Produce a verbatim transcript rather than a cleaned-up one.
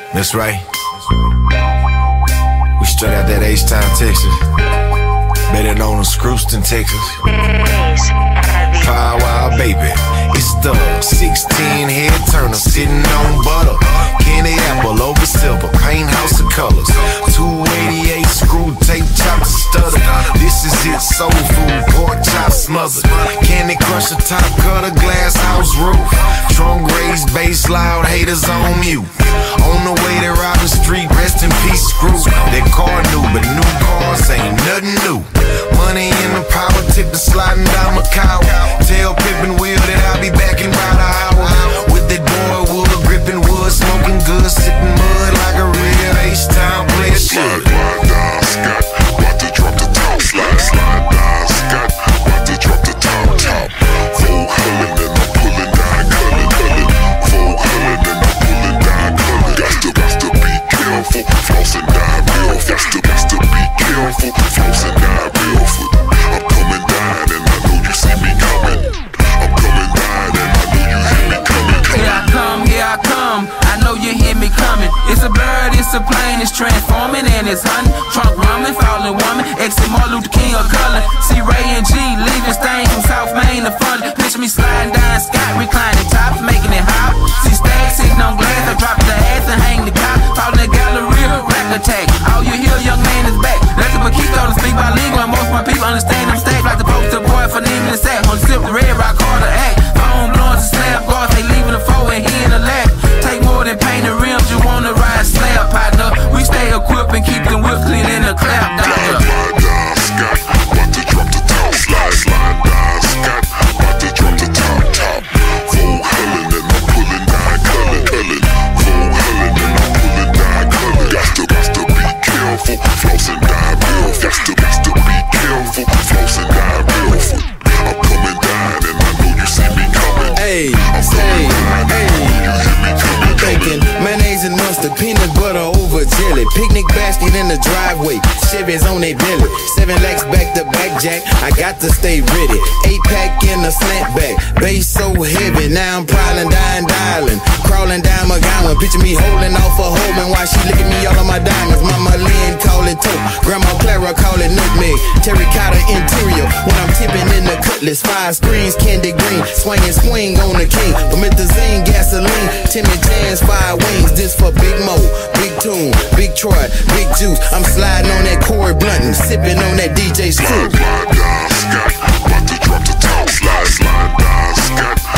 That's right. We straight out that H-Town, Texas. Better known as Scrooston, Texas. Five Wild Baby. It's the sixteen head turner sitting on butter. Candy apple over silver, paint house of colors. two eighty-eight screw tape chopped to stutter. This is it, soul food, pork chop smothered. Candy crusher top cutter, glass house roof. Trunk raised, bass loud, haters on mute. On the way to Robin Street, rest in peace, screw. That car new, but new cars ain't nothing new. Money in the power, tip the sliding down Macau. Tell Pippin Wheel that I'll be back in about an hour. With that boy wood, gripping wood, smoking good, sitting mud like a real H-Town player should. Slide down, Scott, about to drop the top. Slide, slide down, Scott, about to drop the top, top. Full hullin' and I'm pulling down, cullin', cullin'. Full hullin' and I'm pulling down, cullin'. Got to, got to be careful, flossing down real fast. Got to, got to be careful, flossing down real foot. I'm coming down and I know you see me coming. I'm coming down and I know you hear me coming, coming. Here I come, here I come, I know you hear me coming. It's a bird, it's a plane, it's transforming and it's hunting. Trunk rumbling, falling woman, exit Martin Luther King or Cullen. See Ray and G, leaving stains from South Main to fun. Picture me sliding down Scott, reclining tops, making it hop. See Stag sitting on glass, I drop the ass and hang the cop. Falling the Galleria, rack attack. All you hear, young man is back. Let the Paquito to speak bilingual, and most of my people understand them stage like the poster boy for Neiman and Sack. On the slip the red rock hard to act. Phone blowing to slab guards, they leaving the four and he in the lap. Take more than paint the rims, you wanna ride slab, partner. We stay equipped and keep them whip clean in the clap, doctor. Slide down, Scott, about to drop the top. Slide, slide down, Scott, about to drop the top, top. Full hullin' and I'm pulling down, cullin', cullin'. Full hullin' and I'm pulling down, cullin'. Got to, got to be careful, flossing down real fast. Got to be careful, flossing down real foot. I'm coming down and I know you see me coming. Hey, I'm say, coming down and I know you hear me coming, bacon, coming. mayonnaise and mustard, peanut butter over jelly. Picnic basket in the driveway, Chevy's on they belly. Seven lakhs back to back, Jack, I got to stay ready. Eight pack in a slant bag, bass so heavy. Now I'm prowling, dying, dialing, crawling down McGowan. Picture me holding off a Holman while she licking me all on my diamonds. Mama Lynn call it tote, Grandma Clara call it nutmeg. Terracotta interior when I'm tipping in the cutlass. Five screens, candy green, swinging swing on the king. Promethazine, gasoline, Timmy Jan's five wings. This for Big Mo, Big Tune, Big Troy, Big Juice. I'm sliding on that Corey Blunt, sipping on that D J Screw. Slide down, Scott, about to drop the top. Slide, slide down, Scott.